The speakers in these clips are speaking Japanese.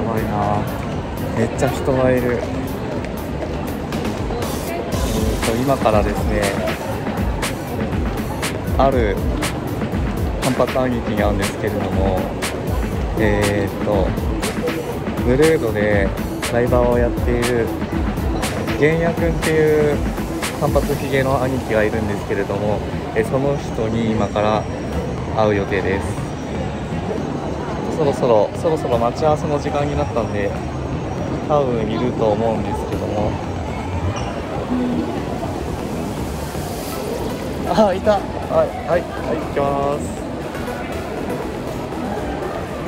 ばいな。めっちゃ人がいる。今からですね、ある単発兄貴に会うんですけれども、ブルードでライバーをやっている玄也くんっていう単発ひげの兄貴がいるんですけれども、その人に今から会う予定です。そろそろ待ち合わせの時間になったんで、多分いると思うんですけども、あ、いた。はい、行きます。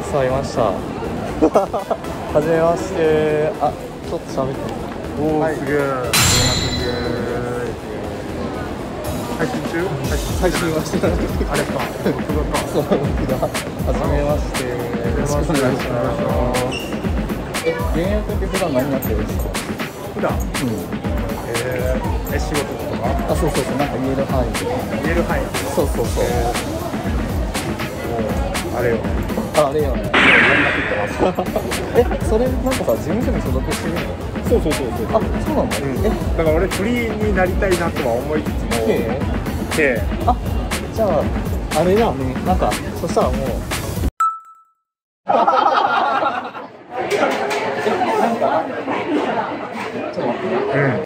さあ、いました。はじめまして。あ、ちょっと喋って。 おお、すげえ。配信中？ 配信はしてない。 あれか。 そう、僕が。はじめまして。よろしくお願いします。現役って普段何やってるんですか？ 普段？仕事とか？ あ、そう、なんか言える範囲で。 言える範囲。 そう。 もうあれよね。 あれよね。 連絡行ってます。 それなんかさ、事務所に所属してるの？ そう。 あ、そうなの？ だから俺フリーになりたいなとは思いつつも。 あ、じゃああれだね。なんかそしたらもう。なんかちょっと待ってね。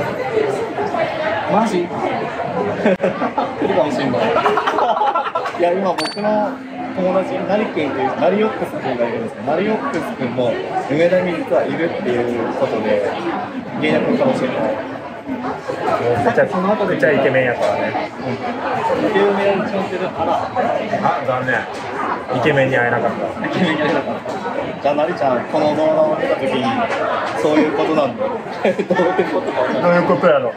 マジ？来るかもしれない。いや、今僕の友達ナリ君というナリオックス君がいるんですけど、ナリオックス君も梅田に実はいるっていうことで原役かもしれない。 めっちゃイケメンやからね。 イケメンに挑戦する。 あ、残念。イケメンに会えなかった。 イケメンに会えなかった。じゃあなりちゃん、この動画を見たときにそういうことなんだ。どういうことか分からない。 どういうことやろ。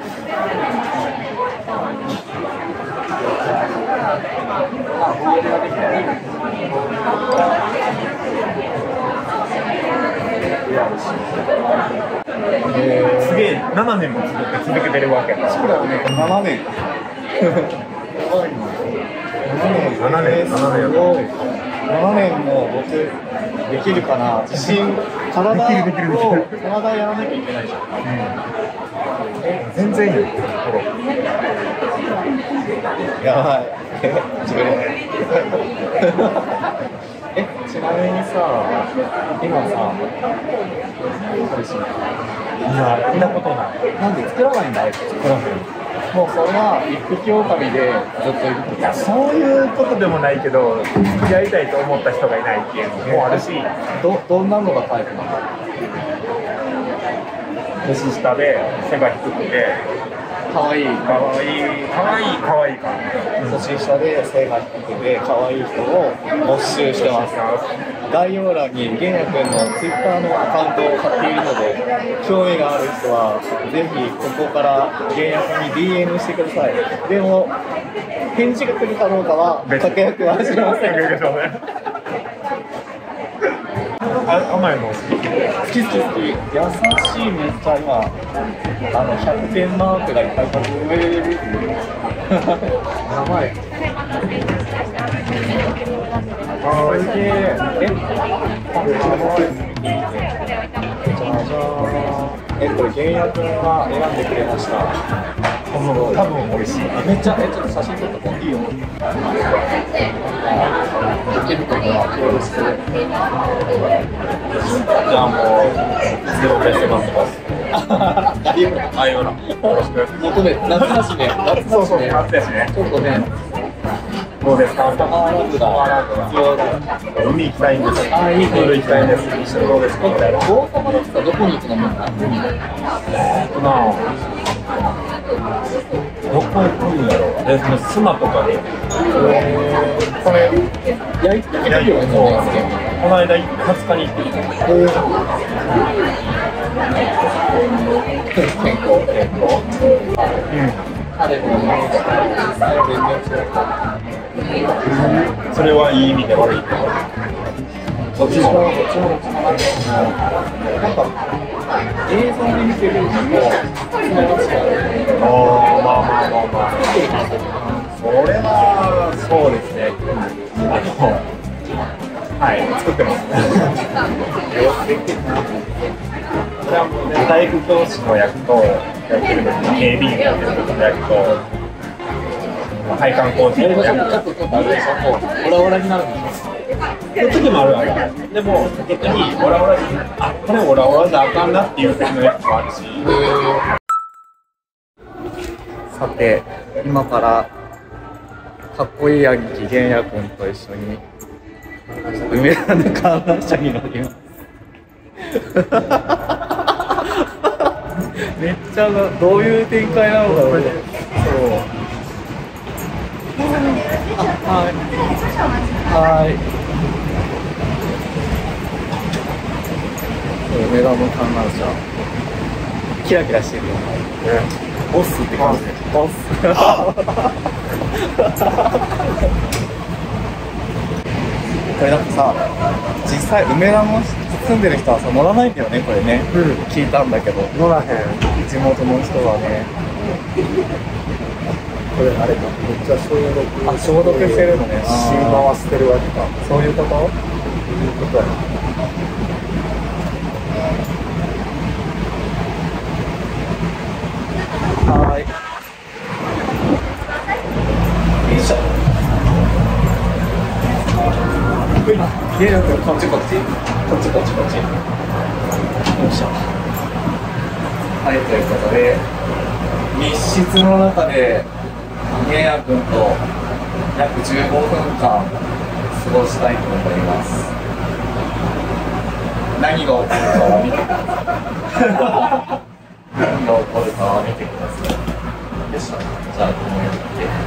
すげえ7年も続けてるわけだ。 そうだよね。7年。7年も僕できるかな。自信体やらなきゃいけないじゃん。 全然いいよ。 やばい。自分で。ちなみにさ、今さ、 いや、見たことない。 なんで作らないんだ、あいつ。作らない。もうそれは一匹狼でずっといる。 いや、そういうことでもないけど、付き合いたいと思った人がいないっていうのもあるし、 どんなのがタイプなの？ 年下で背が低くて、 可愛いかわいいからね。 年下で背が低くて可愛い人を募集してます。概要欄に玄也くんの Twitter のアカウントを貼っているので、興味がある人はぜひここから玄也くんに DM してください。でも返事が来るかどうかは確約は知りません。 甘いの好き？ 好き。優しい。めっちゃ今100点マークがいっぱい上で出てる。やばい。すげえ。これ玄也くんが選んでくれました。 多分美味しい。 めっちゃちょっと写真撮った方いいよ。よろしく。 じゃあもうゼロベストマスター。あいよら。よろしく。 もうね、夏だしね。 そう夏だしね。 ちょっとね。 どうですか？海行きたいんです。 あ、いいプール行きたいんです。一緒にどうですか？ 大阪だったらどこに行くの？ どこ行くんやろう。スマとかに。これ焼いてるよね。 この間20日に行ってきた。 健康。 それはいい意味で悪い意味で。 どっちもなんか映像で見てるのもまあそれはそうですね。 はい、作ってます。これはもうね、体育教師の役とやってる時に警備員やってる時の役と配管工事の役とあるでしょ。もうオラオラになるんでしょ。そういう時もあるわけ。でも逆にオラオラにあ、これオラオラじゃあかんなっていう時の役もあるし。 さて、今からかっこいい兄貴玄也君と一緒に梅田の観覧車に乗ります。めっちゃどういう展開なのかこれ。そう。はい。梅田の観覧車。キラキラしてるよ。ボスって感じ。ボス。これなんかさ、実際梅田の住んでる人はさ乗らないんだよねこれね。聞いたんだけど。 乗らへん。 地元の人はね。 これあれか。めっちゃ消毒。 あ、消毒してるのね。 回してるわけか。 そういうこと？ いうことやな。 はい。よいしょ。ゲル君こっちこっち。こっちこっちこっち。よいしょ。はい、ということで密室の中で玄也君と約15分間過ごしたいと思います。何が起こるかを見てください。何が起こるかは見てください。よいしょ。じゃあこのように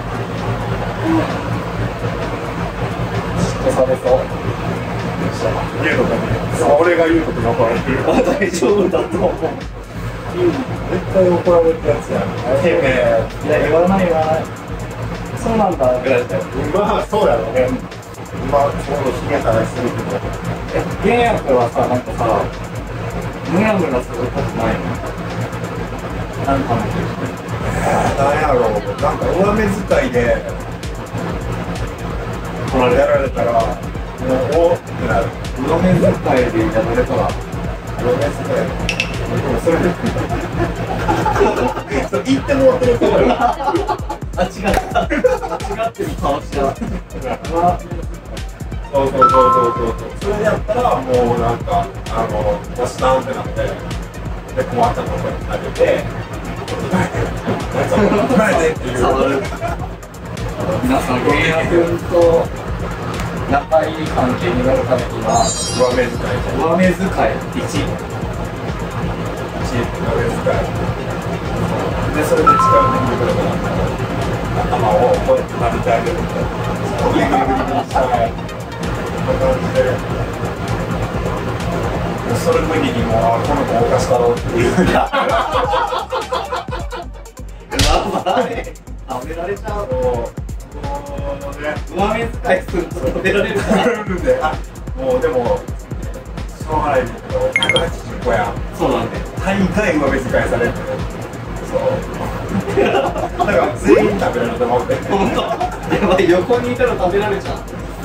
嫉妬されそう。よいしょ。 言うことね。俺が言うことが怒られてる。 大丈夫だと思う。 絶対怒られるやつやん。 いや言わない言わない。そうなんだぐらいだよ。 まあそうやろね。まあちょうどひげたらするけど。 玄也君はさ、なんかさ、ムラムラすることないの？なんかなんやろう、なんか上目遣いでやられたら、もうおーってなる。 上目遣いでやられたら、 上目遣い。それ言ってもらってると思うよ。 あ、違った。間違ってる顔した。 そう。それやったら、もうなんか、ボスダウンってなって、で、困ったところに投げて、 触る。皆さん、玄也君と仲いい関係になるためには、 上目遣い 1。 で、それで力を抜いてくれたら、頭をこうやって撫でてあげるみたいな。グリグリしたら、こんな感じで。それ無理にも、この子おかしかろうっていうふうに。 食べられちゃう。 上目遣いすると食べられるから。 もうでも、しょうがないんだけど、180個やん。 そうなんで。 大概上目遣いされる。そう。だから全員食べられると思って。 本当。やばい、横にいたら食べられちゃう。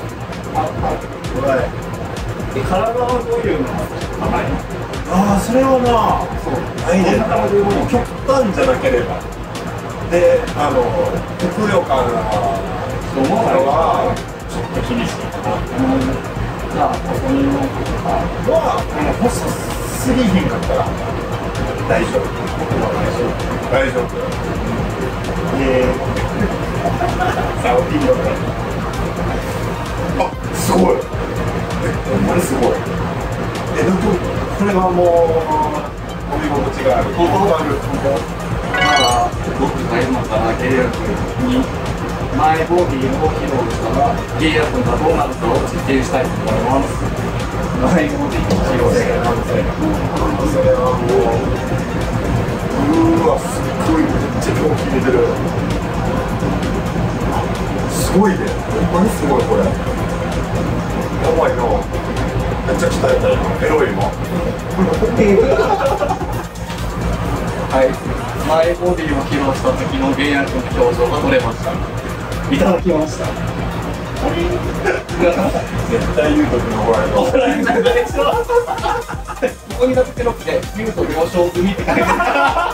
体はどういうのが甘いの？ ああ、それはな、ないねんな。極端じゃなければ。で、ふくよかな人はちょっと厳しいかな。 じゃあ、細身の子とかは、細すぎひんかったら大丈夫。大丈夫。サウディーヨあ、すごい。ほんまにすごい。どこ？これはもうお見心地がある。 僕が今からゲイヤ君にマイボディを披露したらゲイヤ君がどうなるかを実験したいと思います。マイボディを披露してそれはもう、うわ、すっごいめっちゃ今日決めてる。すごいね。ほんまにすごいこれ。やばいな。めっちゃ鍛えたよ。エロい今。 はい。マイボディを披露した時のゲイヤ君の表情が撮れました。いただきました。これ絶対言うときも怒られる。 ここにだってロックで、言うと了承済みって書いてある。